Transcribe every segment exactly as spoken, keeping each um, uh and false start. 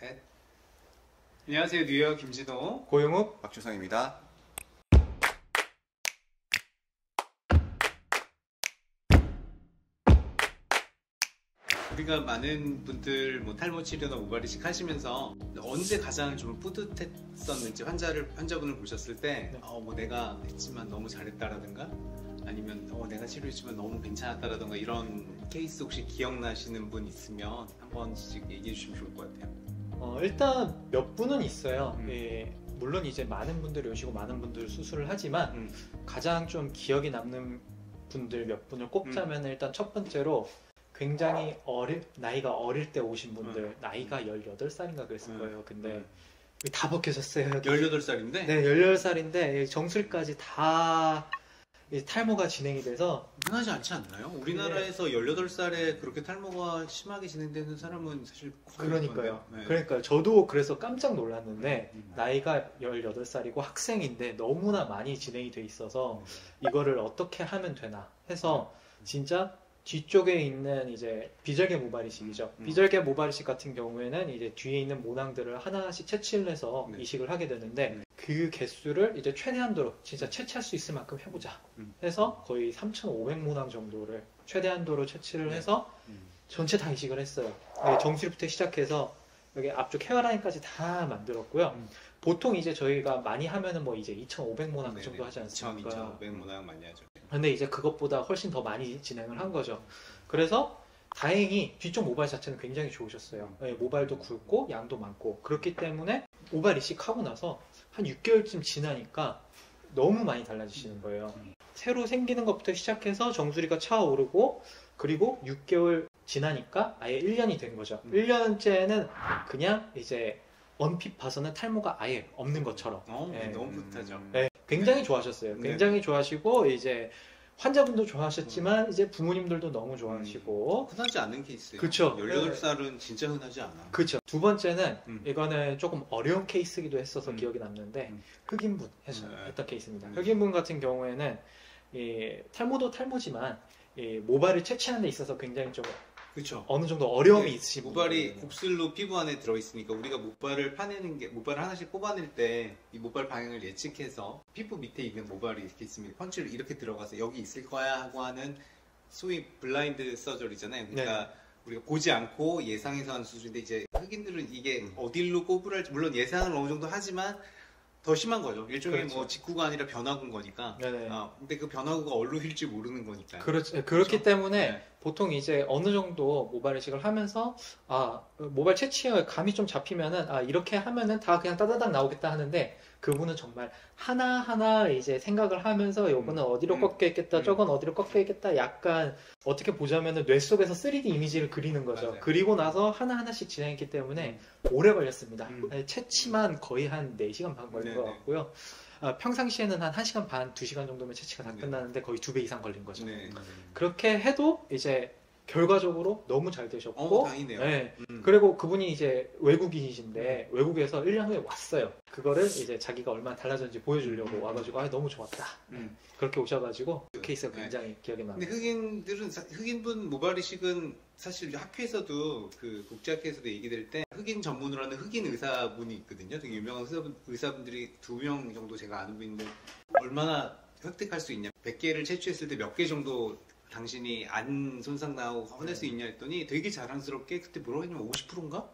셋. 안녕하세요. 뉴욕 김진호, 고영욱, 박주성입니다. 우리가 많은 분들 뭐 탈모 치료나 모발 이식 하시면서 언제 가장 좀 뿌듯했었는지 환자를 환자분을 보셨을 때 네. 어, 뭐 내가 했지만 너무 잘했다라든가 아니면 어, 내가 치료했지만 너무 괜찮았다라든가 이런 케이스 혹시 기억나시는 분 있으면 한 번씩 얘기해 주시면 좋을 것 같아요. 어, 일단 몇 분은 있어요. 음. 예, 물론 이제 많은 분들이 오시고 많은 분들 수술을 하지만 음. 가장 좀 기억에 남는 분들 몇 분을 꼽자면 음. 일단 첫 번째로 굉장히 어릴 나이가 어릴 때 오신 분들 음. 나이가 열여덟 살인가 그랬을 음. 거예요. 근데 음. 다 벗겨졌어요. 열여덟 살인데? 네, 열여덟 살인데 정수리까지 다 탈모가 진행이 돼서 흔하지 않지 않나요? 우리나라에서 네. 열여덟 살에 그렇게 탈모가 심하게 진행되는 사람은 사실 그러니까요. 네. 그러니까요. 저도 그래서 깜짝 놀랐는데 음, 음. 나이가 열여덟 살이고 학생인데 너무나 많이 진행이 돼 있어서 이거를 어떻게 하면 되나 해서 진짜 뒤쪽에 있는 이제 비절개 모발 이식이죠. 음. 비절개 모발 이식 같은 경우에는 이제 뒤에 있는 모낭들을 하나씩 채취를 해서 네. 이식을 하게 되는데 네. 그 개수를 이제 최대한도로 진짜 채취할 수 있을 만큼 해보자 음. 해서 거의 삼천오백 모낭 정도를 최대한도로 채취를 네. 해서 음. 전체 다 이식을 했어요. 정수리부터 시작해서 여기 앞쪽 헤어라인까지 다 만들었고요. 음. 보통 이제 저희가 많이 하면은 뭐 이제 이천오백 모낭 그 정도 하지 않습니까? 이천오백 모낭 많이 하죠. 근데 이제 그것보다 훨씬 더 많이 진행을 한 거죠. 그래서 다행히 뒤쪽 모발 자체는 굉장히 좋으셨어요. 네, 모발도 굵고 양도 많고 그렇기 때문에 모발 이식하고 나서 한 육 개월쯤 지나니까 너무 많이 달라지시는 거예요. 새로 생기는 것부터 시작해서 정수리가 차오르고 그리고 육 개월 지나니까 아예 일 년이 된 거죠. 일 년째는 그냥 이제 언핏 봐서는 탈모가 아예 없는 것처럼. 어, 네. 너무 뿌듯하죠. 네, 굉장히 좋아하셨어요. 굉장히 네. 좋아하시고 이제 환자분도 좋아하셨지만 이제 부모님들도 너무 좋아하시고. 음, 흔하지 않은 케이스예요. 그렇죠. 열여덟 살은 진짜 흔하지 않아. 그렇죠. 두 번째는 음. 이거는 조금 어려운 케이스기도 했어서 음. 기억이 남는데 음. 흑인분 해서 네. 했던 케이스입니다. 음. 흑인분 같은 경우에는 이 탈모도 탈모지만 이 모발을 채취하는 데 있어서 굉장히 좀 그렇죠. 어느 정도 어려움이 네, 있으신 모발이 분들이에요. 곱슬로 피부 안에 들어있으니까 우리가 모발을 파내는 게 모발을 하나씩 뽑아낼 때 이 모발 방향을 예측해서 피부 밑에 있는 모발이 이렇게 있으면 펀치를 이렇게 들어가서 여기 있을 거야 하고 하는 소위 블라인드 서저리잖아요. 그러니까 네. 우리가 보지 않고 예상해서 하는 수준인데 이제 흑인들은 이게 음. 어디로 꼽으라 할지 물론 예상을 어느 정도 하지만 더 심한 거죠. 일종의 그렇죠. 뭐 직구가 아니라 변화구인 거니까. 네네. 어, 근데 그 변화구가 어디로 휠지 모르는 거니까. 그렇죠. 그렇기 그렇죠? 때문에 네. 보통 이제 어느 정도 모발 이식을 하면서 아 모발 채취에 감이 좀 잡히면은 아 이렇게 하면은 다 그냥 따다닥 나오겠다 하는데 그분은 정말 하나 하나 이제 생각을 하면서 요거는 음. 어디로 음. 꺾여있겠다, 음. 저건 어디로 꺾여있겠다. 약간 어떻게 보자면은 뇌 속에서 쓰리디 이미지를 그리는 거죠. 맞아요. 그리고 나서 하나 하나씩 진행했기 때문에 음. 오래 걸렸습니다. 음. 채취만 거의 한 네 시간 반 걸린 네네. 것 같고요. 아, 평상시에는 한 한 시간 반, 두 시간 정도면 채취가 다 네. 끝나는데 거의 두 배 이상 걸린 거죠. 네. 그렇게 해도 이제 결과적으로 너무 잘 되셨고 어, 다행이네요. 네. 음. 그리고 그분이 이제 외국인이신데 음. 외국에서 일 년 후에 왔어요. 그거를 이제 자기가 얼마나 달라졌는지 보여주려고 음. 와가지고 아 너무 좋았다. 음. 그렇게 오셔가지고 그 케이스가 굉장히 네. 기억에 남아요. 근데 흑인들은 흑인분 모발 이식은 사실 학회에서도 그 국제학회에서도 얘기될 때 흑인 전문으로 하는 흑인 의사분이 있거든요. 되게 유명한 의사분, 의사분들이 두 명 정도 제가 아는 분인데 얼마나 획득할 수 있냐. 백 개를 채취했을 때 몇 개 정도 당신이 안 손상 나고 화낼 수 있냐 했더니 되게 자랑스럽게 그때 뭐라고 했냐면 오십 퍼센트인가?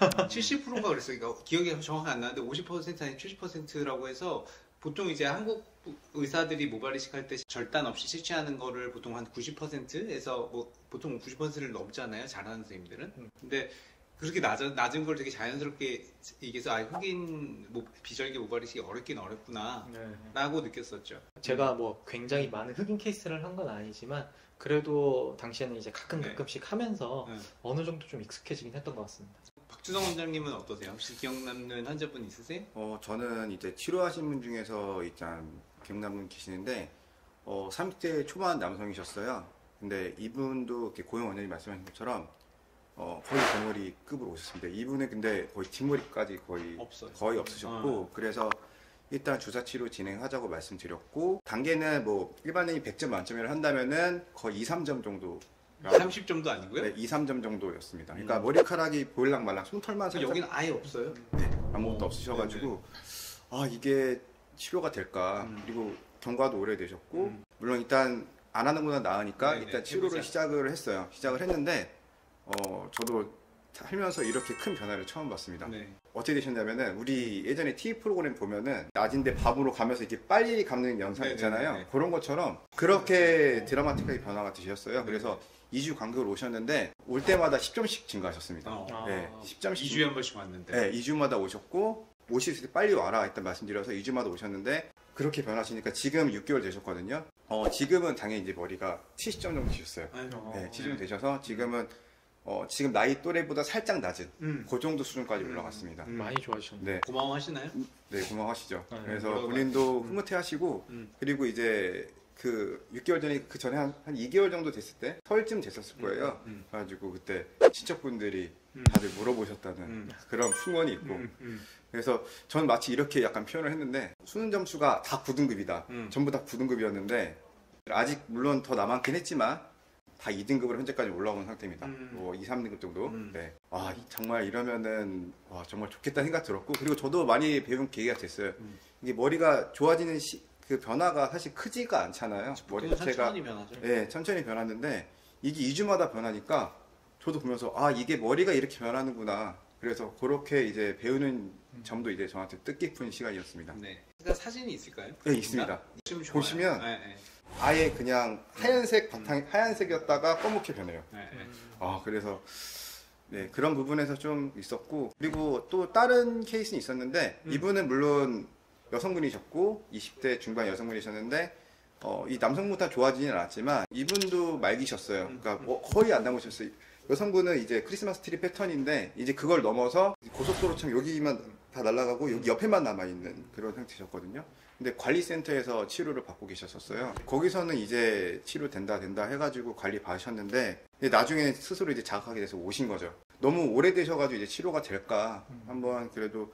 칠십 퍼센트인가 그랬어요. 그러니까 기억이 정확히 안 나는데 오십 퍼센트 아니 칠십 퍼센트라고 해서 보통 이제 한국 의사들이 모발 이식할 때 절단 없이 채취하는 거를 보통 한 구십 퍼센트에서 뭐 보통 구십 퍼센트를 넘잖아요. 잘하는 선생님들은. 근데 그렇게 낮은, 낮은 걸 되게 자연스럽게 얘기해서 아 흑인 뭐, 비절개 모발 이식이 어렵긴 어렵구나 네. 라고 느꼈었죠. 제가 뭐 굉장히 많은 흑인 케이스를 한 건 아니지만 그래도 당시에는 이제 가끔 가끔씩 네. 하면서 네. 어느 정도 좀 익숙해지긴 했던 것 같습니다. 박주성 원장님은 어떠세요? 혹시 기억 남는 환자분 있으세요? 어 저는 이제 치료하신 분 중에서 일단 기억 남는 분 계시는데 어 삼십 대 초반 남성이셨어요. 근데 이분도 이렇게 고영 원장님 말씀하신 것처럼 어 거의 대머리급으로 오셨습니다. 이분은 근데 거의 뒷머리까지 거의 없어요. 거의 없으셨고 어. 그래서 일단 주사 치료 진행하자고 말씀드렸고 단계는 뭐 일반인이 백 점 만점을 한다면은 거의 이, 삼 점 정도 삼십 점도 아니고요? 네, 이, 삼 점 정도였습니다. 그러니까 음. 머리카락이 보일랑 말랑 솜털만 살짝 여기는 아예 없어요? 네, 아무것도 어, 없으셔가지고 아 이게 치료가 될까. 음. 그리고 경과도 오래되셨고 음. 물론 일단 안 하는 것보다 나으니까 네네, 일단 치료를 해보자. 시작을 했어요. 시작을 했는데 어 저도 살면서 이렇게 큰 변화를 처음 봤습니다. 네. 어떻게 되셨냐면은 우리 예전에 티비 프로그램 보면은 낮인데 밤으로 가면서 이렇게 빨리 감는 영상 있잖아요. 네네네. 그런 것처럼 그렇게 드라마틱하게 변화가 되셨어요. 네. 그래서 이 주 간격으로 오셨는데 올 때마다 십 점씩 증가하셨습니다. 어. 아. 네, 십 점씩. 이 주에 한 번씩 왔는데. 네, 이 주마다 오셨고 오실 때 빨리 와라 일단 말씀드려서 이 주마다 오셨는데 그렇게 변하시니까 지금 육 개월 되셨거든요. 어, 지금은 당연히 이제 머리가 칠십 점 정도 되셨어요. 아유, 네, 칠십 점 되셔서 지금은 어, 지금 나이 또래보다 살짝 낮은 음. 그 정도 수준까지 올라갔습니다. 음. 많이 좋아지셨네요. 네, 고마워하시나요? 네 고마워하시죠. 네, 그래서 뭐라고 본인도 음. 흐뭇해하시고 음. 그리고 이제 그 육 개월 전에 그 전에 한, 한 이 개월 정도 됐을 때 설쯤 됐었을 거예요. 음. 그래가지고 그때 친척분들이 음. 다들 물어보셨다는 음. 그런 풍원이 있고 음. 음. 그래서 전 마치 이렇게 약간 표현을 했는데 수능 점수가 다 구 등급이다. 음. 전부 다 구 등급이었는데 아직 물론 더 남았긴 했지만 다 이 등급으로 현재까지 올라온 상태입니다. 음. 뭐 이, 삼 등급 정도. 음. 네. 아 이- 정말 이러면은 와 정말 좋겠다는 생각 들었고 그리고 저도 많이 배운 계기가 됐어요. 음. 이게 머리가 좋아지는 시, 그 변화가 사실 크지가 않잖아요. 머리 보통은 자체가 천천히 변하죠. 네, 천천히 변하는데 이게 이 주마다 변하니까 저도 보면서 아 이게 머리가 이렇게 변하는구나. 그래서 그렇게 이제 배우는 점도 이제 저한테 뜻깊은 시간이었습니다. 네. 그러니까 사진이 있을까요? 네, 있습니다. 좀 좋아요. 보시면 네, 네. 아예 그냥 하얀색 바탕 하얀색이었다가 검게 변해요. 네, 네. 아 그래서 네 그런 부분에서 좀 있었고 그리고 또 다른 케이스는 있었는데 음. 이분은 물론 여성분이셨고 이십 대 중반 여성분이셨는데 어, 이 남성보다 좋아지진 않았지만 이분도 말기셨어요. 그러니까 뭐 거의 안 남으셨어요. 여성분은 이제 크리스마스 트리 패턴인데 이제 그걸 넘어서 고속도로처럼 여기만 다 날아가고 여기 옆에만 남아있는 그런 상태셨거든요. 근데 관리센터에서 치료를 받고 계셨었어요. 거기서는 이제 치료 된다 된다 해가지고 관리 받으셨는데 근데 나중에 스스로 이제 자각하게 돼서 오신 거죠. 너무 오래되셔가지고 이제 치료가 될까 한번 그래도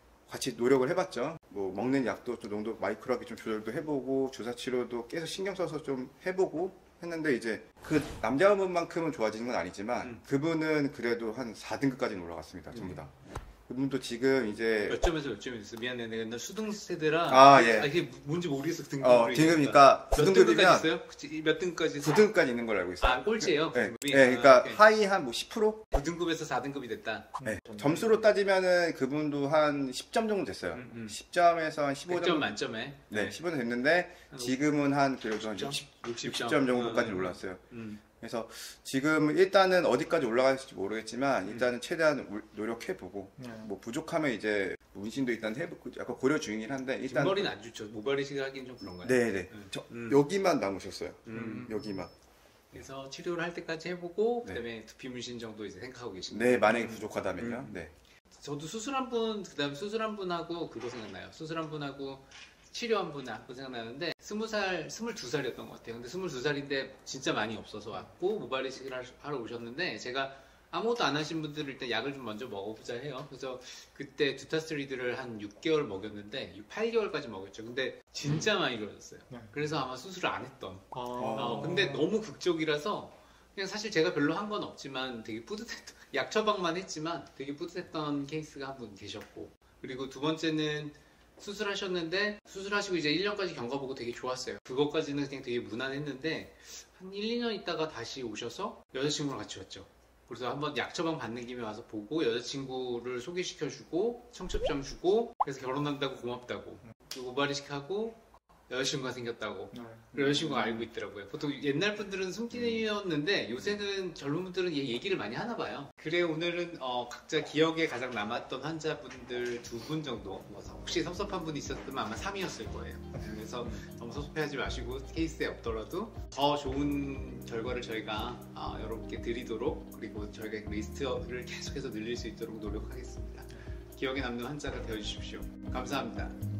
같이 노력을 해봤죠. 뭐 먹는 약도 좀 농도 마이크로하게 좀 조절도 해보고 주사 치료도 계속 신경 써서 좀 해보고 했는데 이제 그 남자분만큼은 좋아지는 건 아니지만 음. 그분은 그래도 한 사 등급까지는 올라갔습니다. 전부 다. 그분도 지금 이제 몇 점에서 몇 점이었어? 미안해, 내가 옛날 수능 세대라. 아, 예. 아, 이게 뭔지 모르겠어. 등급. 어, 등급이니까 몇 구 등급까지 등급이면 있어요? 그치, 몇 등급까지? 구 등급까지 있는 걸로 알고 있어요. 아, 꼴찌예요. 네, 등급이? 네, 그러니까 아, 오케이. 하이 한 뭐 십 퍼센트? 구 등급에서 사 등급이 됐다. 네. 점수로 따지면은 그분도 한 십 점 정도 됐어요. 음, 음. 십 점에서 한 십오 백 점 점. 만점에. 네, 십오 점 됐는데 지금은 한 그래도 한 육십, 육십 점 정도까지 음, 올랐어요. 음. 그래서 지금 일단은 어디까지 올라갈지 모르겠지만 일단은 최대한 울- 노력해보고 네. 뭐 부족하면 이제 문신도 일단 해보고 약간 고려 중이긴 한데 일단 뒷머리는 안 좋죠. 모발이식 하기는 좀 그런가요? 네네 음. 저, 음. 여기만 남으셨어요. 음. 여기만. 그래서 치료를 할 때까지 해보고 네. 그다음에 두피 문신 정도 이제 생각하고 계신 네 거예요. 만약에 부족하다면요. 음. 네. 저도 수술한 분, 그다음에 수술한 분하고 그거 생각나요. 수술한 분하고 치료한 분 한 분 생각나는데 스무 살, 스물두 살이었던 것 같아요. 근데 스물두 살인데 진짜 많이 없어서 왔고 모발 이식을 하- 하러 오셨는데 제가 아무것도 안 하신 분들을 일단 약을 좀 먼저 먹어보자 해요. 그래서 그때 두타스트리드를 한 육 개월 먹였는데 팔 개월까지 먹였죠. 근데 진짜 많이 좋아졌어요. 네. 그래서 아마 수술을 안 했던. 아, 어, 근데 너무 극적이라서 그냥 사실 제가 별로 한 건 없지만 되게 뿌듯했던 약 처방만 했지만 되게 뿌듯했던 케이스가 한 분 계셨고 그리고 두 번째는 수술하셨는데 수술하시고 이제 일 년까지 경과보고 되게 좋았어요. 그것까지는 그냥 되게 무난했는데 한 일, 이 년 있다가 다시 오셔서 여자친구랑 같이 왔죠. 그래서 한번 약 처방 받는 김에 와서 보고 여자친구를 소개시켜주고 청첩장 주고 그래서 결혼한다고 고맙다고 그리고 모발이식하고 여자친구가 생겼다고 네. 그리고 여자친구가 알고 있더라고요. 보통 옛날 분들은 숨기는데 요새는 젊은 분들은 얘 얘기를 많이 하나 봐요. 그래 오늘은 어, 각자 기억에 가장 남았던 환자분들 두 분 정도 뭐 혹시 섭섭한 분이 있었으면 아마 삼이었을 거예요. 그래서 너무 섭섭해하지 마시고 케이스에 없더라도 더 좋은 결과를 저희가 어, 여러분께 드리도록 그리고 저희가 리스트를 계속해서 늘릴 수 있도록 노력하겠습니다. 기억에 남는 환자가 되어주십시오. 감사합니다.